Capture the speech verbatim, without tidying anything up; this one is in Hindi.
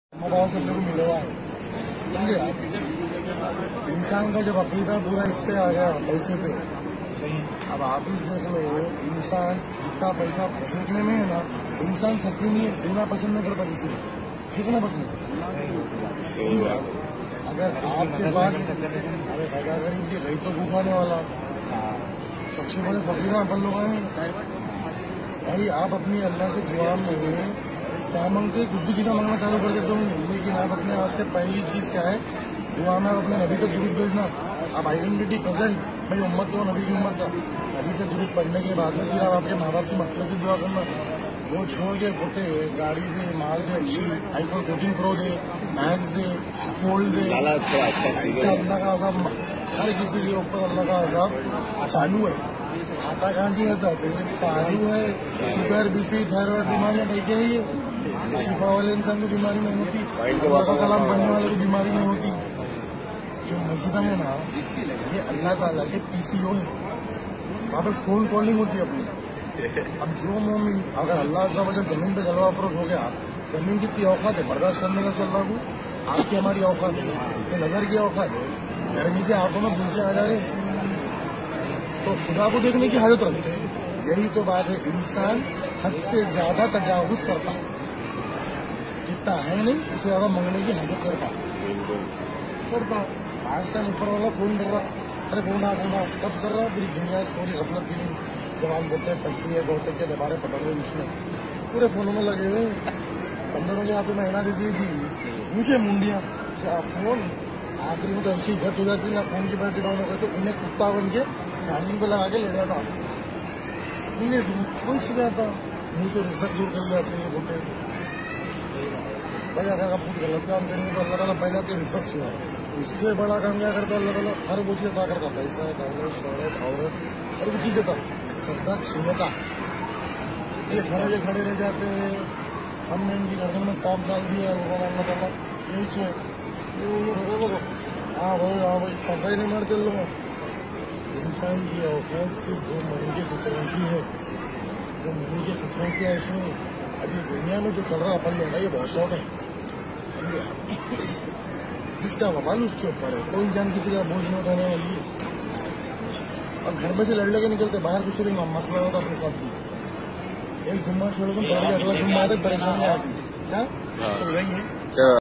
बहुत से लोग मिले हुआ है, समझे आप। इंसान का जब अकीदा पूरा इस पे आ गया पैसे पे, अब आप इस देख लो, इंसान जितना पैसा फेंकने में है ना, इंसान सफी नहीं है, देना पसंद नहीं करता किसी को, फेंकना पसंद करता। अगर आपके पास अरे भगा गरीब के गरीब तो भूखाने वाला सबसे बड़े फकीर अपन लोग हैं भाई। आप अपनी अल्लाह से दुआ में क्या मांगते, कुछ भी चीज़ा मांगना चालू कर देते होंगे, लेकिन आप अपने वास्ते पहली चीज़ क्या है, दुआ में आप अपने नबी तक दुरूद भेजना। आप आइडेंटिटी प्रेजेंट, भाई उम्मत तो नबी की उम्मत का, नबी तक दुरूद पढ़ने के बाद में फिर आप आपके माँ बाप की मफरत की दुआ करना। वो छोड़ के पोटे गाड़ी दे, माल दे, अच्छी आईफोन फोर्टीन प्रो दे, मैक्स दे, फोल्ड दे, अल्लाह का अज़ाब हर किसी के ऊपर अल्लाह का अज़ाब चालू है। आता कहाँ से ऐसा चालू है। शुगर, बीपी, थायराइड बीमारियाँ देखे ही है, शिफा वाले इंसान को बीमारी नहीं होती, अल्लाह का कलाम पढ़ने वाले को बीमारी नहीं होती। जो मस्जिद है ना, ये अल्लाह ताला के पीसीओ है, वहाँ पर फोन कॉलिंग होती है अपनी। अब जो मोमिन अगर अल्लाह से वजह जमीन पे जलवा फरोख हो गया, जमीन कितनी औकात है बर्दाश्त करने का अल्लाह को, आपकी हमारी औकात है, ये नजर की औकात है, गर्मी से आंखों में भूसे आ जाए तो खुदा को देखने की हालत रखते हैं। यही तो बात है, इंसान हद से ज्यादा तजावुज करता, जितना है नहीं उसे ज्यादा मंगने की हालत करता करता आज टाइम ऊपर वाला फोन कर रहा, अरे फोन आ फोन कब कर रहा, पूरी दुनिया सोरी गफलत की जवान बोलते हैं, तकती है गोटे के दोबारे पकड़ रहे उसमें पूरे फोनों में लगे हुए। बंदरों के यहाँ पे महीना दे दी थी मुझे मुंडिया फोन, आखिरी में तो ऐसी गत हो जाती ना, फोन की बैटरी डाउन हो गई तो इन्हें कुत्ता बन के चार्जिंग पे लगा के ले जाता, कुछ भी आता मुँह से रिजक दूर कर लिया उसके लिए बोलते भाई। अगर आप कुछ गलत काम करेंगे तो अल्लाह ताला पहले आपके रिजक सुना, उससे बड़ा काम क्या करता है अल्लाह ताला, हर वो चीज अदा करता, पैसा, दौलत, शौहरत, औरत, हर वो चीज देता, सस्ता छीनता। ये खड़े ये खड़े रह जाते हैं, हमने इनकी गर्दन में टॉप डाल दिया अल्लाह ताला, यही चाहिए। हाँ भाई हाँ भाई सफाई नहीं मारते लोग। इंसान की औकात सिर्फ दो महीने के खतरों की है, दो महीने के खतरों से इसमें अभी दुनिया में जो चल रहा अपन लोग ये बहुत शौक है, समझे। जिसका बवाल उसके ऊपर है, कोई इंसान किसी का बोझ नहीं उठाने वाली है। और घर में से लड़ लेके निकलते बाहर कुछ भी मसला होता अपने साथ भी, एक जुम्मा छोड़ो तुम अगला जुम्मा तक परेशानी आती है, क्या